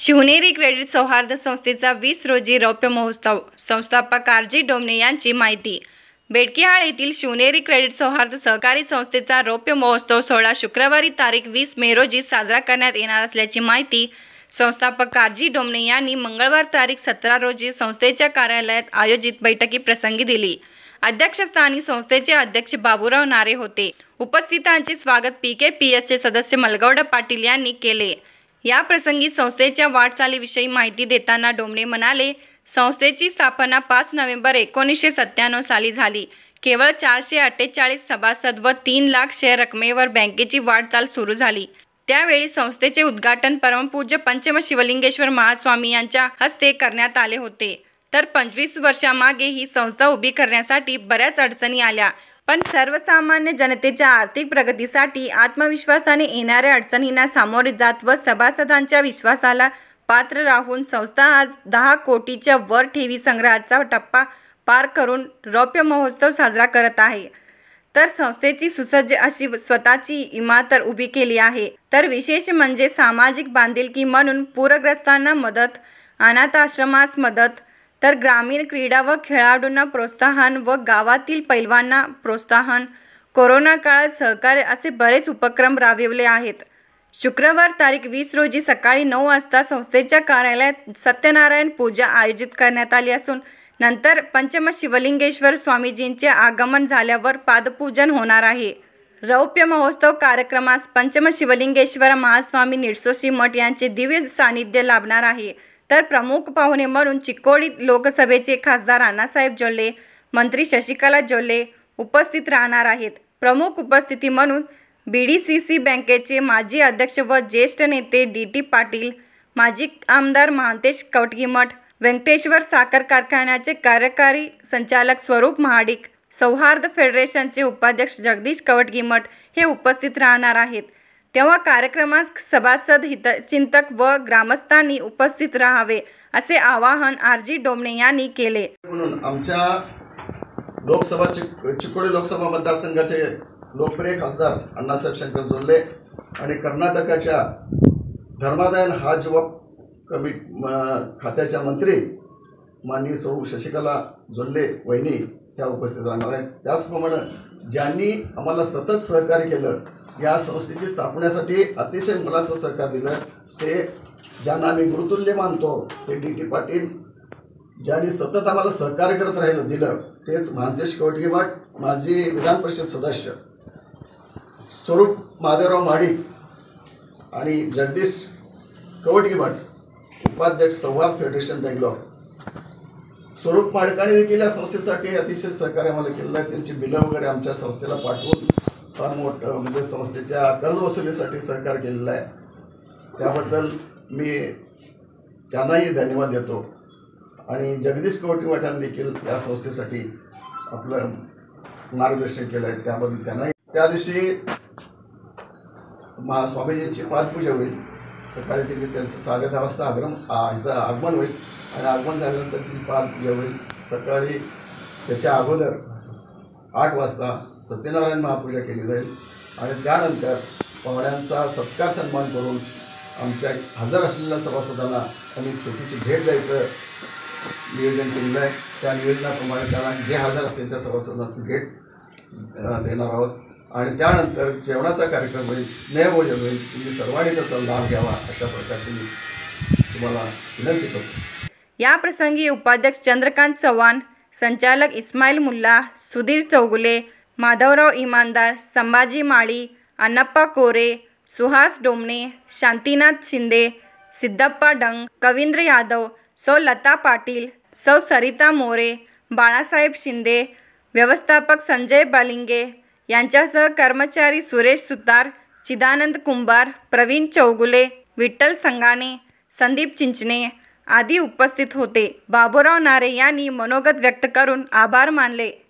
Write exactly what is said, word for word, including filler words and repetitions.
Shivneri credit सौहार्द संस्थेचा वीस रोजी रौप्य महोत्सव. संस्थापक आर जी डोमणे यांची माहिती. बेडकिहाळ येथील शिवनेरी क्रेडिट सौहार्द सहकारी संस्थेचा रौप्य महोत्सव सोहळा शुक्रवारी तारीख वीस मे रोजी साजरा करण्यात येणार असल्याची माहिती संस्थापक आर जी डोमणे यांनी मंगळवार तारीख सतरा रोजी संस्थेच्या कार्यालयात आयोजित बैठकीप्रसंगी दिली. अध्यक्षस्थानी संस्थेचे अध्यक्ष बाबूराव नारे होते. उपस्थितांचे स्वागत पी के पी एसचे सदस्य मलगौड पाटील यांनी केले. या प्रसंगी संस्थेच्या वाटचालीविषयी माहिती देताना डोमणे म्हणाले, संस्थेची स्थापना पाच नोव्हेंबर एकोणीसशे सत्त्याण्णव साली झाली. केवळ चारशे अठ्ठेचाळीस सभासद व तीन लाख शेअर रकमेवर बँकेची वाटचाल सुरू झाली. त्यावेळी संस्थेचे उद्घाटन परमपूज्य पंचम शिवलिंगेश्वर महास्वामी यांच्या हस्ते करण्यात आले होते. तर पंचवीस वर्षामागे ही संस्था उभी करण्यासाठी बऱ्याच अडचणी आल्या, पण सर्वसामान्य जनतेच्या आर्थिक प्रगतीसाठी आत्मविश्वासाने येणाऱ्या अडचणींना सामोरे जात व सभासदांच्या विश्वासाला पात्र राहून संस्था आज दहा कोटीच्या वर ठेवी संग्रहाचा टप्पा पार करून रौप्य महोत्सव साजरा करत आहे. तर संस्थेची सुसज्ज अशी स्वतःची इमारत उभी केली आहे. तर विशेष म्हणजे सामाजिक बांधिलकी म्हणून पूरग्रस्तांना मदत, अनाथ आश्रमास मदत, तर ग्रामीण क्रीडा व खेळाडूंना प्रोत्साहन व गावातील पैलवानांना प्रोत्साहन, कोरोना काळात सहकार्य असे बरेच उपक्रम राबविले आहेत. शुक्रवार तारीख वीस रोजी सकाळी नऊ वाजता संस्थेच्या कार्यालयात सत्यनारायण पूजा आयोजित करण्यात आली असून नंतर पंचम शिवलिंगेश्वर स्वामीजींचे आगमन झाल्यावर पादपूजन होणार आहे. रौप्य महोत्सव कार्यक्रमास पंचम शिवलिंगेश्वर महास्वामी निडसोशी मठ यांचे दिव्य सानिध्य लाभणार आहे. तर प्रमुख पाहुणे म्हणून चिकोडी लोकसभेचे खासदार अण्णासाहेब जोल्ले, मंत्री शशिकला जोल्ले उपस्थित राहणार आहेत. प्रमुख उपस्थिती म्हणून बी डी सी सी बँकेचे माजी अध्यक्ष व ज्येष्ठ नेते डी टी पाटील, माजी आमदार महांतेश कवटगीमठ, व्यंकटेश्वर साखर कारखान्याचे कार्यकारी संचालक स्वरूप महाडिक, सौहार्द फेडरेशनचे उपाध्यक्ष जगदीश कवटगीमठ हे उपस्थित राहणार आहेत. तेव्हा कार्यक्रमास सभासद, हितचिंतक व ग्रामस्थांनी उपस्थित राहावे असे आवाहन आर जी डोमणे यांनी केले. म्हणून आमच्या लोकसभा चिकोडी लोकसभा मतदारसंघाचे लोकप्रिय खासदार अण्णासाहेब शंकर जोल्ले आणि कर्नाटकाच्या धर्मादायन हाज व कमी खात्याच्या मंत्री माननीय सौ शशिकला जोल्ले वहिनी ह्या उपस्थित राहणार आहेत. त्याचप्रमाणे ज्यांनी आम्हाला सतत सहकार्य केलं, या संस्थेची स्थापनेसाठी अतिशय मोलाचं सहकार्य दिलं, ते ज्यांना आम्ही गुरुतुल्य मानतो ते डी टी पाटील, ज्यांनी सतत आम्हाला सहकार्य करत राहिलं दिलं तेच महांतेश कवटगीमठ, माजी विधान परिषद सदस्य स्वरूप महादेवराव महाडिक आणि जगदीश कवटगीमठ, उपाध्यक्ष सौहार्द फेडरेशन बेंगलोर. स्वरूप महाडिकांनी देखील या संस्थेसाठी अतिशय सहकार्य आम्हाला केलेलं आहे. त्यांची बिलं वगैरे आमच्या संस्थेला पाठवून फार मोठं म्हणजे संस्थेच्या कर्जवसुलीसाठी सहकार्य केलेलं आहे. त्याबद्दल मी त्यांनाही धन्यवाद देतो. आणि जगदीश कवटगीमठांनी देखील या संस्थेसाठी आपलं मार्गदर्शन केलं आहे, त्याबद्दल त्यांनाही. त्या दिवशी मा स्वामीजींची पादपूजा होईल. सकाळी तिथे त्यांचं साडे दहा वाजता आगमन इथं आगमन होईल आणि आगमन झाल्यानंतर त्याची पादपूजा होईल. सकाळी त्याच्या अगोदर आठ वाजता सत्यनारायण महापूजा केली जाईल आणि त्यानंतर पाहुण्यांचा सत्कार सन्मान करून आमच्या हजर असलेल्या सभासदांना आम्ही छोटीशी भेट द्यायचं नियोजन केलेलं आहे. त्या नियोजनाप्रमाणे त्यांना जे हजर असतील त्या सभासदांना भेट देणार आहोत आणि त्यानंतर जेवणाचा कार्यक्रम होईल, स्नेहभोजन होईल. तुम्ही सर्वांनी त्याचा लाभ घ्यावा अशा प्रकारची मी तुम्हाला विनंती करतो. या प्रसंगी उपाध्यक्ष चंद्रकांत चव्हाण, संचालक इस्माईल मुल्ला, सुधीर चौगुले, माधवराव इमानदार, संभाजी माळी, अण्णप्पा कोरे, सुहास डोमणे, शांतीनाथ शिंदे, सिद्धप्पा डंग, कवींद्र यादव, सौ लता पाटील, सौ सरिता मोरे, बाळासाहेब शिंदे, व्यवस्थापक संजय बालिंगे यांच्यासह कर्मचारी सुरेश सुतार, चिदानंद कुंभार, प्रवीण चौगुले, विठ्ठल संगाणे, संदीप चिंचणे आदी उपस्थित होते. बाबूराव नारे यांनी मनोगत व्यक्त करून आभार मानले.